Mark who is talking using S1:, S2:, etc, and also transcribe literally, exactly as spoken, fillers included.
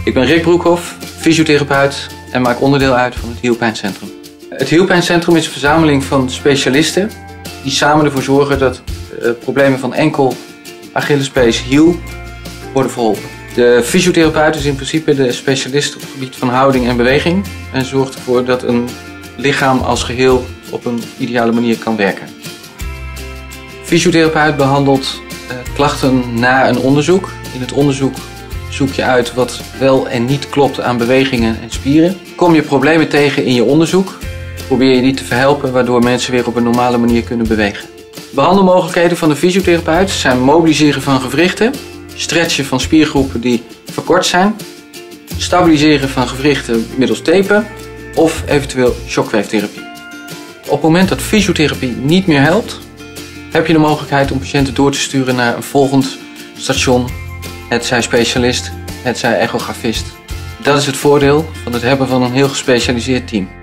S1: Ik ben Rick Broekhoff, fysiotherapeut en maak onderdeel uit van het Hielpijncentrum. Het Hielpijncentrum is een verzameling van specialisten die samen ervoor zorgen dat uh, problemen van enkel, Achillespees, hiel worden verholpen. De fysiotherapeut is in principe de specialist op het gebied van houding en beweging en zorgt ervoor dat een lichaam als geheel op een ideale manier kan werken. De fysiotherapeut behandelt uh, klachten na een onderzoek. In het onderzoek zoek je uit wat wel en niet klopt aan bewegingen en spieren. Kom je problemen tegen in je onderzoek, probeer je die te verhelpen waardoor mensen weer op een normale manier kunnen bewegen. Behandelmogelijkheden van de fysiotherapeut zijn mobiliseren van gewrichten, stretchen van spiergroepen die verkort zijn, stabiliseren van gewrichten middels tapen of eventueel shockwavetherapie. Op het moment dat fysiotherapie niet meer helpt, heb je de mogelijkheid om patiënten door te sturen naar een volgend station, hetzij specialist, hetzij echografist. Dat is het voordeel van het hebben van een heel gespecialiseerd team.